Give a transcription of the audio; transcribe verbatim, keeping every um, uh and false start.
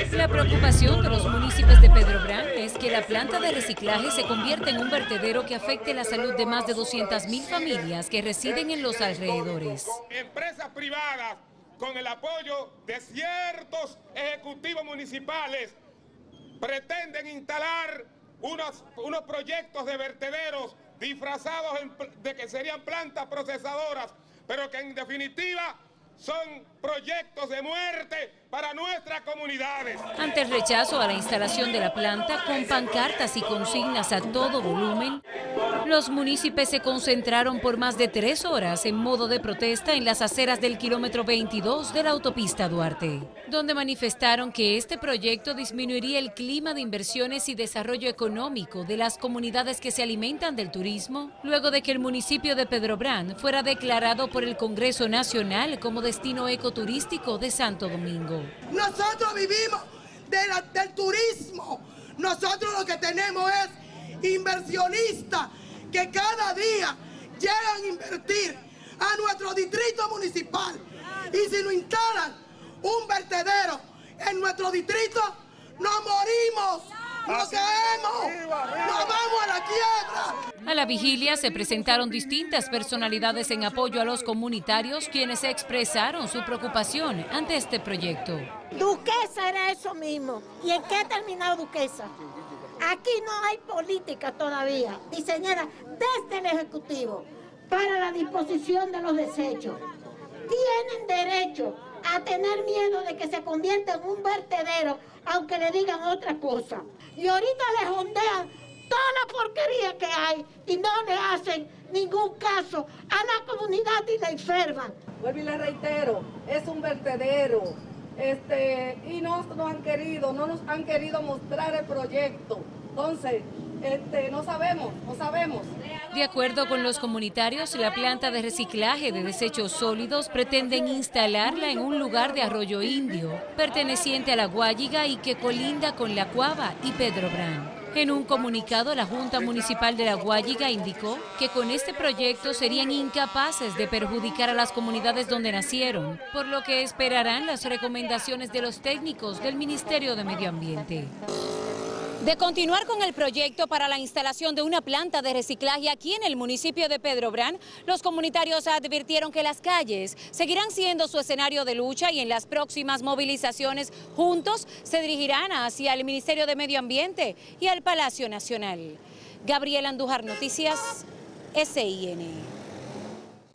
La preocupación de los municipios de Pedrobrán es que la planta de reciclaje se convierta en un vertedero que afecte la salud de más de doscientas mil familias que residen en los alrededores. Empresas privadas, con el apoyo de ciertos ejecutivos municipales, pretenden instalar unos, unos proyectos de vertederos disfrazados en, de que serían plantas procesadoras, pero que en definitiva son proyectos de muerte para nuestras comunidades. Ante el rechazo a la instalación de la planta, con pancartas y consignas a todo volumen, los municipios se concentraron por más de tres horas en modo de protesta en las aceras del kilómetro veintidós de la autopista Duarte, donde manifestaron que este proyecto disminuiría el clima de inversiones y desarrollo económico de las comunidades que se alimentan del turismo, luego de que el municipio de Pedrobrán fuera declarado por el Congreso Nacional como destino ecoturístico de Santo Domingo. Nosotros vivimos de la, del turismo. Nosotros lo que tenemos es inversionistas que cada día llegan a invertir a nuestro distrito municipal. Y si nos instalan un vertedero en nuestro distrito, nos morimos, nos caemos, nos vamos a la quiebra. A la vigilia se presentaron distintas personalidades en apoyo a los comunitarios, quienes expresaron su preocupación ante este proyecto. Duquesa era eso mismo. ¿Y en qué ha terminado Duquesa? Aquí no hay política todavía diseñada desde el Ejecutivo para la disposición de los desechos. Tienen derecho a tener miedo de que se convierta en un vertedero, aunque le digan otra cosa. Y ahorita les ondean toda la porquería que hay y no le hacen ningún caso a la comunidad y la enferman. Vuelvo y le reitero, es un vertedero. Este, y no nos han querido, no nos han querido mostrar el proyecto. Entonces, este, no sabemos, no sabemos. De acuerdo con los comunitarios, la planta de reciclaje de desechos sólidos pretenden instalarla en un lugar de Arroyo Indio, perteneciente a La Guayiga y que colinda con La Cuava y Pedrobrán. En un comunicado, la Junta Municipal de La Guayiga indicó que con este proyecto serían incapaces de perjudicar a las comunidades donde nacieron, por lo que esperarán las recomendaciones de los técnicos del Ministerio de Medio Ambiente. De continuar con el proyecto para la instalación de una planta de reciclaje aquí en el municipio de Pedrobrán, los comunitarios advirtieron que las calles seguirán siendo su escenario de lucha y en las próximas movilizaciones juntos se dirigirán hacia el Ministerio de Medio Ambiente y al Palacio Nacional. Gabriela Andújar, Noticias S I N.